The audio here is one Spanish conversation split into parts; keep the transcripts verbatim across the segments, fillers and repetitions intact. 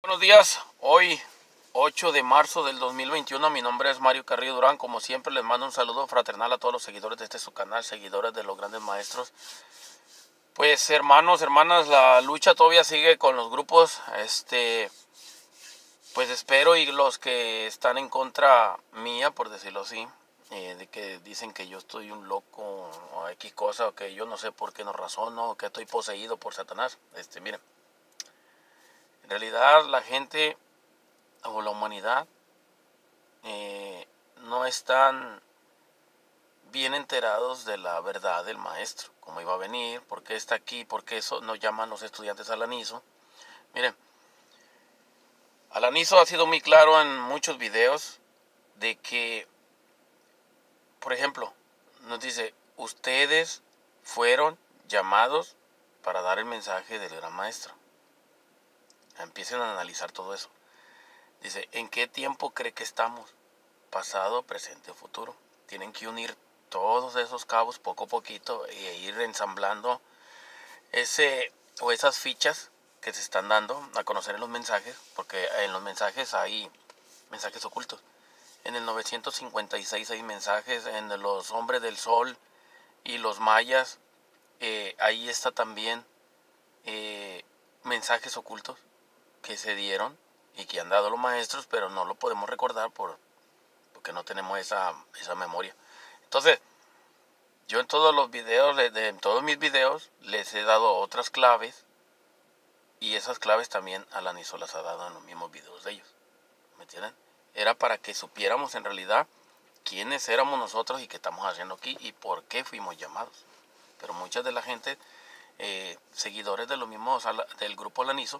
Buenos días, hoy ocho de marzo del dos mil veintiuno, mi nombre es Mario Carrillo Durán. Como siempre les mando un saludo fraternal a todos los seguidores de este su canal, seguidores de los grandes maestros. Pues hermanos, hermanas, la lucha todavía sigue con los grupos. Este, pues espero, y los que están en contra mía, por decirlo así, eh, de que dicen que yo estoy un loco o X cosa, o que yo no sé por qué no razono, o que estoy poseído por Satanás. Este, miren, en realidad la gente o la humanidad eh, no están bien enterados de la verdad del maestro, cómo iba a venir, por qué está aquí, por qué eso nos llaman los estudiantes al aniso. Miren, Alaniso ha sido muy claro en muchos videos de que, por ejemplo, nos dice, ustedes fueron llamados para dar el mensaje del gran maestro. Empiecen a analizar todo eso. Dice, ¿en qué tiempo cree que estamos? Pasado, presente o futuro. Tienen que unir todos esos cabos poco a poquito e ir ensamblando ese o esas fichas que se están dando a conocer en los mensajes, porque en los mensajes hay mensajes ocultos. En el novecientos cincuenta y seis hay mensajes, en los hombres del sol y los mayas, eh, ahí está también eh, mensajes ocultos que se dieron y que han dado los maestros, pero no lo podemos recordar por, porque no tenemos esa, esa memoria. Entonces, yo en todos los videos, de, en todos mis videos, les he dado otras claves, y esas claves también Alaniso las ha dado en los mismos videos de ellos. ¿Me entienden? Era para que supiéramos en realidad quiénes éramos nosotros y qué estamos haciendo aquí y por qué fuimos llamados. Pero mucha de la gente, eh, seguidores de los mismos del grupo Alaniso,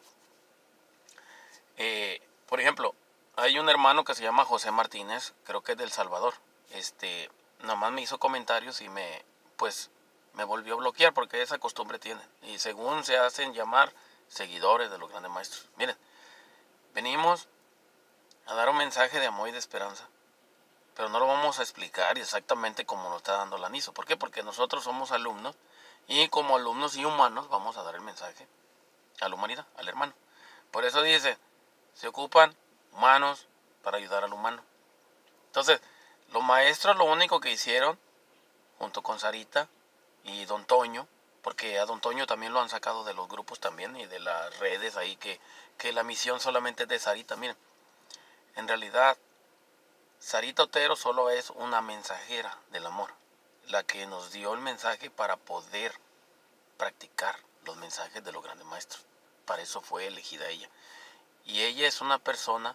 eh, por ejemplo, hay un hermano que se llama José Martínez, creo que es del Salvador. Este, nomás me hizo comentarios y me, pues, me volvió a bloquear porque esa costumbre tienen. Y según se hacen llamar seguidores de los grandes maestros. Miren, venimos a dar un mensaje de amor y de esperanza, pero no lo vamos a explicar exactamente como lo está dando Alaniso. ¿Por qué? Porque nosotros somos alumnos, y como alumnos y humanos vamos a dar el mensaje a la humanidad, al hermano. Por eso dice, se ocupan humanos para ayudar al humano. Entonces, los maestros lo único que hicieron, junto con Sarita y Don Toño, porque a Don Toño también lo han sacado de los grupos también y de las redes ahí, que, que la misión solamente es de Sarita. Miren, en realidad Sarita Otero solo es una mensajera del amor, la que nos dio el mensaje para poder practicar los mensajes de los grandes maestros. Para eso fue elegida ella. Y ella es una persona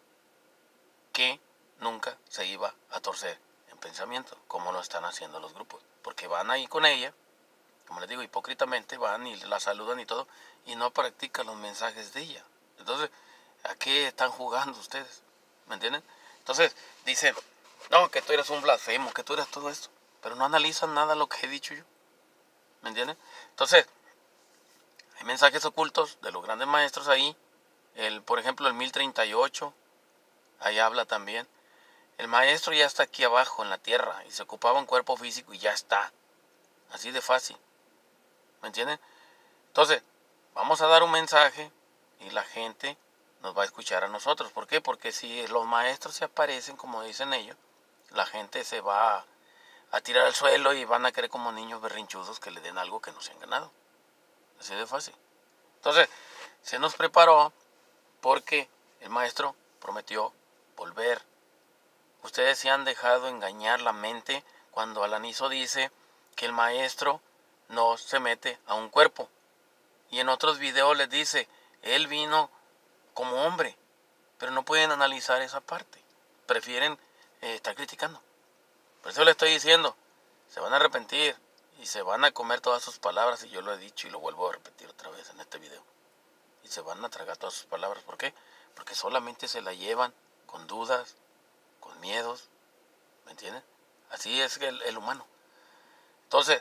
que nunca se iba a torcer en pensamiento, como lo están haciendo los grupos. Porque van ahí con ella, como les digo, hipócritamente van y la saludan y todo, y no practican los mensajes de ella. Entonces, ¿a qué están jugando ustedes? ¿Me entienden? Entonces, dicen, no, que tú eres un blasfemo, que tú eres todo esto, pero no analizan nada lo que he dicho yo. ¿Me entienden? Entonces, hay mensajes ocultos de los grandes maestros ahí. El, por ejemplo, el mil treinta y ocho, ahí habla también. El maestro ya está aquí abajo en la tierra y se ocupaba un cuerpo físico y ya está. Así de fácil. ¿Me entienden? Entonces, vamos a dar un mensaje y la gente nos va a escuchar a nosotros. ¿Por qué? Porque si los maestros se aparecen, como dicen ellos, la gente se va a, a tirar al suelo y van a querer como niños berrinchudos que le den algo que no se han ganado. Así de fácil. Entonces, se nos preparó porque el maestro prometió volver. Ustedes se han dejado engañar la mente cuando Alaniso dice que el maestro no se mete a un cuerpo. Y en otros videos les dice, él vino como hombre, pero no pueden analizar esa parte. Prefieren eh, estar criticando. Por eso le estoy diciendo, se van a arrepentir y se van a comer todas sus palabras, y yo lo he dicho y lo vuelvo a repetir otra vez en este video. Y se van a tragar todas sus palabras. ¿Por qué? Porque solamente se la llevan con dudas, con miedos, ¿me entienden? Así es el, el humano. Entonces,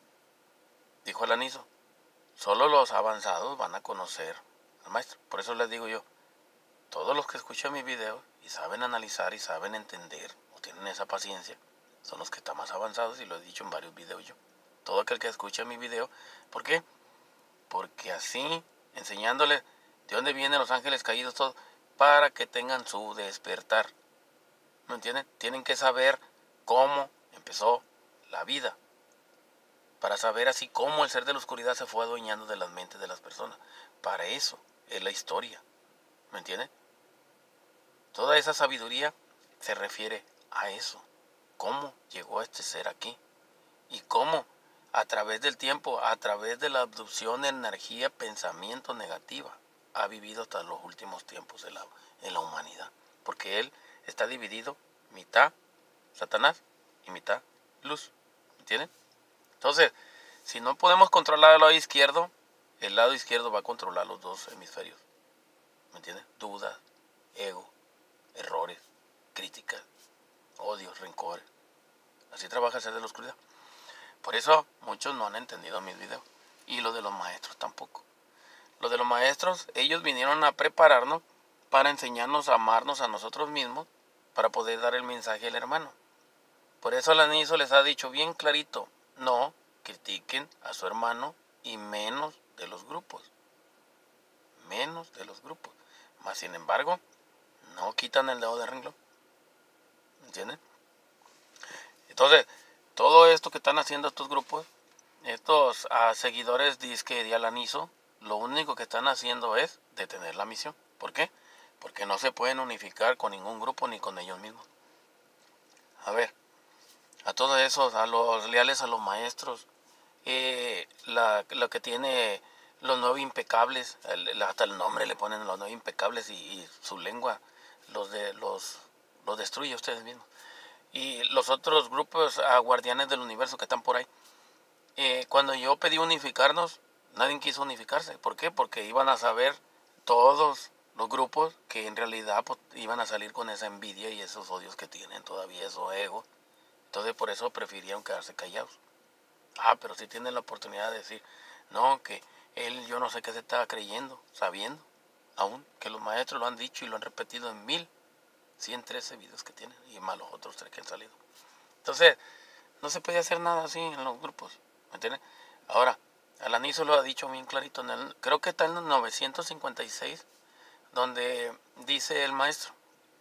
dijo Alaniso, solo los avanzados van a conocer al maestro. Por eso les digo yo, todos los que escuchan mis videos y saben analizar y saben entender o tienen esa paciencia, son los que están más avanzados, y lo he dicho en varios videos yo. Todo aquel que escucha mi video, ¿por qué? Porque así, enseñándole ¿De dónde vienen los ángeles caídos? Todo para que tengan su despertar. ¿Me entienden? Tienen que saber cómo empezó la vida, para saber así cómo el ser de la oscuridad se fue adueñando de las mentes de las personas. Para eso es la historia. ¿Me entienden? Toda esa sabiduría se refiere a eso. ¿Cómo llegó este ser aquí? Y cómo a través del tiempo, a través de la abducción de energía, pensamiento negativa, ha vivido hasta los últimos tiempos en la, en la humanidad. Porque él está dividido mitad Satanás y mitad luz. ¿Me entienden? Entonces, si no podemos controlar el lado izquierdo, el lado izquierdo va a controlar los dos hemisferios. ¿Me entienden? Dudas, ego, errores, críticas, odios, rencores. Así trabaja el ser de la oscuridad. Por eso muchos no han entendido mis videos. Y lo de los maestros tampoco. Lo de los maestros, ellos vinieron a prepararnos para enseñarnos a amarnos a nosotros mismos, para poder dar el mensaje al hermano. Por eso el anillo les ha dicho bien clarito, no critiquen a su hermano y menos de los grupos. Menos de los grupos. Mas sin embargo, no quitan el dedo de renglón. ¿Entienden? Entonces, todo esto que están haciendo estos grupos, estos uh, seguidores disque de Alanizo, lo único que están haciendo es detener la misión. ¿Por qué? Porque no se pueden unificar con ningún grupo ni con ellos mismos. A ver, a todos esos, a los leales a los maestros, eh, la, lo que tiene los nueve impecables, el, hasta el nombre le ponen los nueve impecables y, y su lengua los, de, los, los destruye a ustedes mismos. Y los otros grupos uh, guardianes del universo que están por ahí, eh, cuando yo pedí unificarnos, nadie quiso unificarse. ¿Por qué? Porque iban a saber todos los grupos que en realidad pues, iban a salir con esa envidia y esos odios que tienen todavía, esos egos. Entonces por eso prefirieron quedarse callados. Ah, pero sí tienen la oportunidad de decir, no, que él yo no sé qué se estaba creyendo, sabiendo aún que los maestros lo han dicho y lo han repetido en mil ciento trece videos que tienen y más los otros tres que han salido. Entonces, no se puede hacer nada así en los grupos, ¿me entiendes? Ahora, Alanizo lo ha dicho bien clarito, en el, creo que está en el novecientos cincuenta y seis, donde dice el maestro,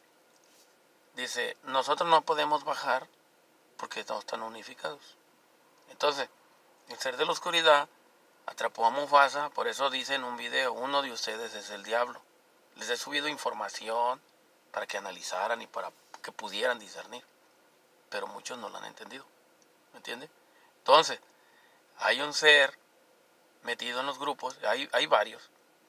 dice, nosotros no podemos bajar porque no están unificados. Entonces, el ser de la oscuridad atrapó a Mufasa, por eso dice en un video, uno de ustedes es el diablo. Les he subido información para que analizaran y para que pudieran discernir, pero muchos no lo han entendido, ¿me entiende? Entonces, hay un ser metido en los grupos, hay, hay varios,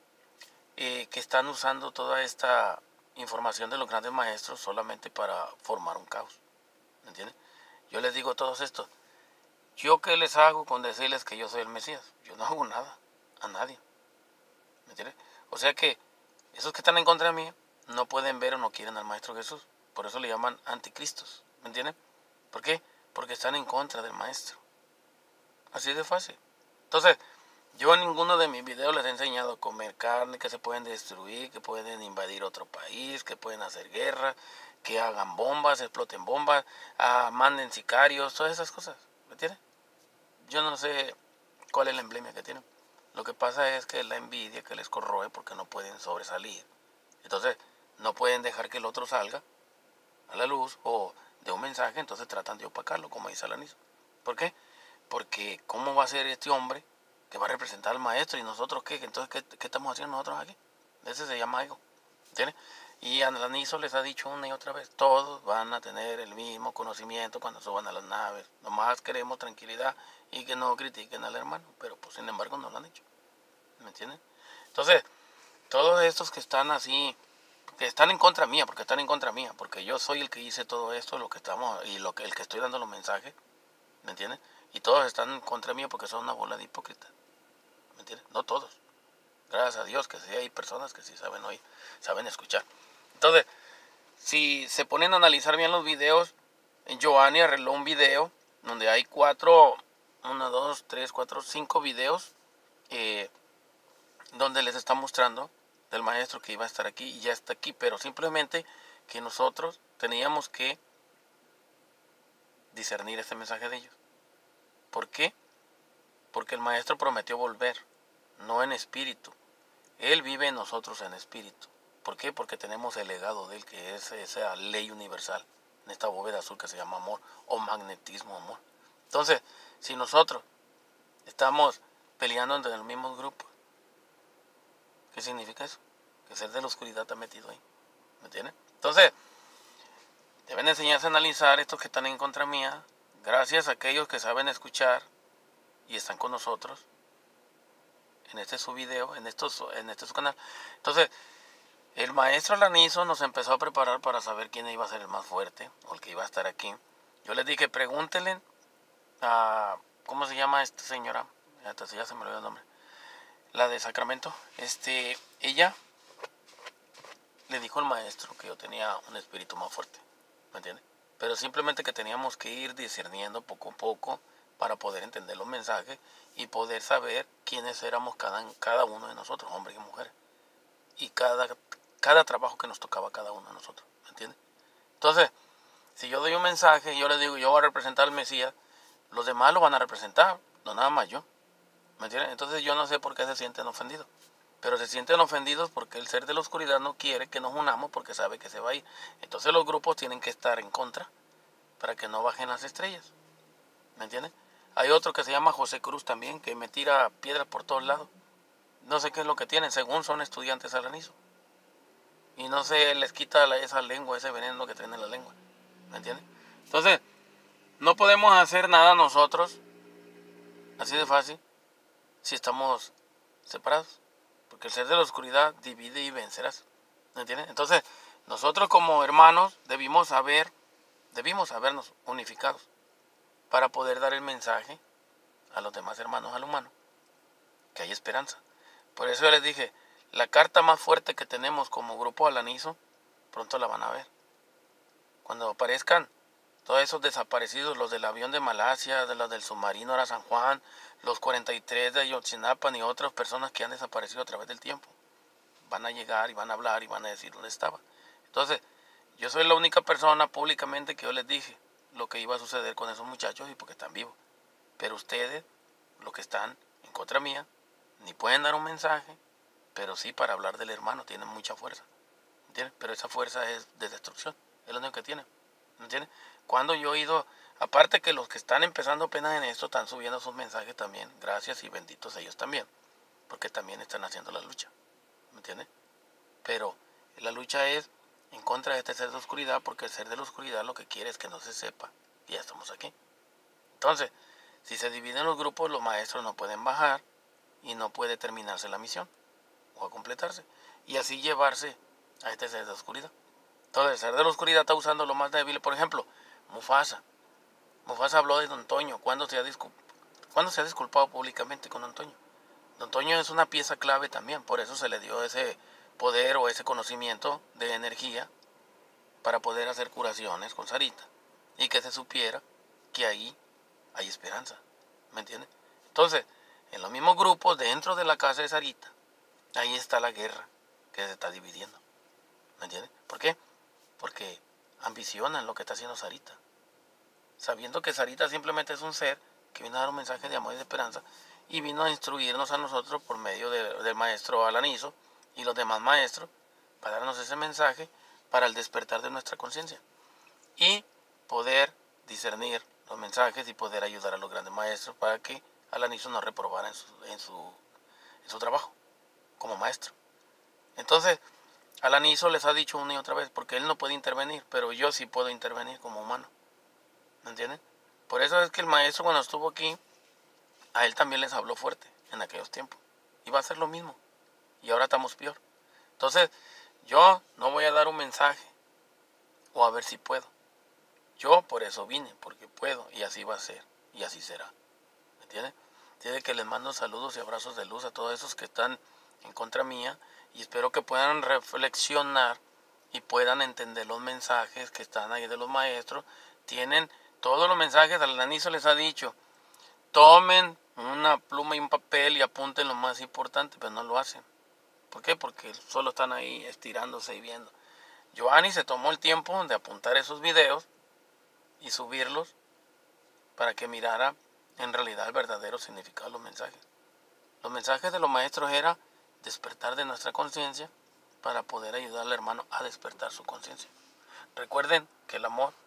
eh, que están usando toda esta información de los grandes maestros solamente para formar un caos, ¿me entiende? Yo les digo a todos estos, ¿yo qué les hago con decirles que yo soy el Mesías? Yo no hago nada a nadie, ¿me entiendes? O sea que esos que están en contra de mí no pueden ver o no quieren al Maestro Jesús. Por eso le llaman anticristos, ¿me entienden? ¿Por qué? Porque están en contra del Maestro. Así de fácil. Entonces, yo en ninguno de mis videos les he enseñado a comer carne, que se pueden destruir, que pueden invadir otro país, que pueden hacer guerra, que hagan bombas, exploten bombas, ah, manden sicarios, todas esas cosas, ¿me entiendes? Yo no sé cuál es la emblema que tienen. Lo que pasa es que la envidia que les corroe porque no pueden sobresalir. Entonces, no pueden dejar que el otro salga a la luz o de un mensaje, entonces tratan de opacarlo, como dice Alanizo. ¿Por qué? Porque ¿cómo va a ser este hombre que va a representar al maestro y nosotros qué? Entonces, ¿qué, qué estamos haciendo nosotros aquí? Ese se llama ego, ¿entiendes? Y Alanizo les ha dicho una y otra vez, todos van a tener el mismo conocimiento cuando suban a las naves. Nomás queremos tranquilidad y que no critiquen al hermano, pero pues sin embargo no lo han hecho, ¿me entienden? Entonces, todos estos que están así, que están en contra mía, porque están en contra mía, porque yo soy el que hice todo esto, lo que estamos, y lo que, el que estoy dando los mensajes, ¿me entiendes? Y todos están en contra mía porque son una bola de hipócritas, ¿me entiendes? No todos. Gracias a Dios que sí hay personas que sí saben oír, saben escuchar. Entonces, si se ponen a analizar bien los videos, Giovanni arregló un video donde hay cuatro, uno, dos, tres, cuatro, cinco videos eh, donde les está mostrando del maestro que iba a estar aquí y ya está aquí, pero simplemente que nosotros teníamos que discernir este mensaje de ellos. ¿Por qué? Porque el maestro prometió volver, no en espíritu. Él vive en nosotros en espíritu. ¿Por qué? Porque tenemos el legado de Él, que es esa ley universal, en esta bóveda azul que se llama amor, o magnetismo amor. Entonces, si nosotros estamos peleando entre los mismos grupos, ¿qué significa eso? Que el ser de la oscuridad está metido ahí, ¿me entiendes? Entonces, deben enseñarse a analizar estos que están en contra mía, gracias a aquellos que saben escuchar y están con nosotros en este su video, en, estos, en este su canal. Entonces, el maestro Alanizo nos empezó a preparar para saber quién iba a ser el más fuerte o el que iba a estar aquí. Yo les dije, pregúntenle a, ¿cómo se llama esta señora? Hasta ya se me olvidó el nombre. La de Sacramento. Este, ella le dijo al maestro que yo tenía un espíritu más fuerte, ¿me entiendes? Pero simplemente que teníamos que ir discerniendo poco a poco para poder entender los mensajes y poder saber quiénes éramos cada, cada uno de nosotros, hombres y mujeres. Y cada, cada trabajo que nos tocaba a cada uno de nosotros, ¿me entiendes? Entonces, si yo doy un mensaje y yo les digo, yo voy a representar al Mesías, los demás lo van a representar, no nada más yo, ¿me entiendes? Entonces yo no sé por qué se sienten ofendidos, pero se sienten ofendidos porque el ser de la oscuridad no quiere que nos unamos porque sabe que se va a ir. Entonces los grupos tienen que estar en contra para que no bajen las estrellas, ¿me entiendes? Hay otro que se llama José Cruz también, que me tira piedras por todos lados. No sé qué es lo que tienen, según son estudiantes Alanizo. Y no se les quita la, esa lengua, ese veneno que tiene en la lengua, ¿me entiendes? Entonces, no podemos hacer nada nosotros, así de fácil, si estamos separados. Porque el ser de la oscuridad divide y vencerás, ¿me entiendes? Entonces, nosotros como hermanos debimos saber, debimos habernos unificados para poder dar el mensaje a los demás hermanos al humano, que hay esperanza. Por eso yo les dije, la carta más fuerte que tenemos como grupo Alanizo, pronto la van a ver. Cuando aparezcan todos esos desaparecidos, los del avión de Malasia, de los del submarino a San Juan, los cuarenta y tres de Ayotzinapa y otras personas que han desaparecido a través del tiempo, van a llegar y van a hablar y van a decir dónde estaba. Entonces, yo soy la única persona públicamente que yo les dije lo que iba a suceder con esos muchachos y porque están vivos. Pero ustedes, los que están en contra mía, ni pueden dar un mensaje, pero sí para hablar del hermano, tienen mucha fuerza, ¿entiendes? Pero esa fuerza es de destrucción, es lo único que tienen, ¿entiendes? Cuando yo he ido, aparte que los que están empezando apenas en esto están subiendo sus mensajes también, gracias y benditos ellos también, porque también están haciendo la lucha, ¿me entiendes? Pero la lucha es en contra de este ser de oscuridad, porque el ser de la oscuridad lo que quiere es que no se sepa, y ya estamos aquí. Entonces, si se dividen los grupos, los maestros no pueden bajar y no puede terminarse la misión o a completarse y así llevarse a este ser de oscuridad. Entonces el ser de la oscuridad está usando lo más débil. Por ejemplo, Mufasa. Mufasa habló de Don Toño. ¿Cuándo se ha, discul ¿Cuándo se ha disculpado públicamente con Don Toño? Don Toño es una pieza clave también. Por eso se le dio ese poder o ese conocimiento de energía para poder hacer curaciones con Sarita y que se supiera que ahí hay esperanza. ¿Me entiendes? Entonces, en los mismos grupos dentro de la casa de Sarita, ahí está la guerra que se está dividiendo. ¿Me entiendes? ¿Por qué? Porque ambicionan lo que está haciendo Sarita. Sabiendo que Sarita simplemente es un ser que vino a dar un mensaje de amor y de esperanza y vino a instruirnos a nosotros por medio de, del maestro Alanizo y los demás maestros para darnos ese mensaje para el despertar de nuestra conciencia y poder discernir los mensajes y poder ayudar a los grandes maestros para que Alanizo no reprobara en su, en su, en su trabajo como maestro. Entonces, Alanizo les ha dicho una y otra vez, porque él no puede intervenir, pero yo sí puedo intervenir como humano. ¿Me entienden? Por eso es que el maestro cuando estuvo aquí, a él también les habló fuerte en aquellos tiempos. Y va a ser lo mismo. Y ahora estamos peor. Entonces, yo no voy a dar un mensaje o a ver si puedo. Yo por eso vine, porque puedo y así va a ser y así será. ¿Me entienden? Tiene que les mando saludos y abrazos de luz a todos esos que están en contra mía y espero que puedan reflexionar y puedan entender los mensajes que están ahí de los maestros. Tienen todos los mensajes, Alanizo les ha dicho, tomen una pluma y un papel y apunten lo más importante, pero no lo hacen. ¿Por qué? Porque solo están ahí estirándose y viendo. Giovanni se tomó el tiempo de apuntar esos videos y subirlos para que mirara en realidad el verdadero significado de los mensajes. Los mensajes de los maestros era despertar de nuestra conciencia para poder ayudar al hermano a despertar su conciencia. Recuerden que el amor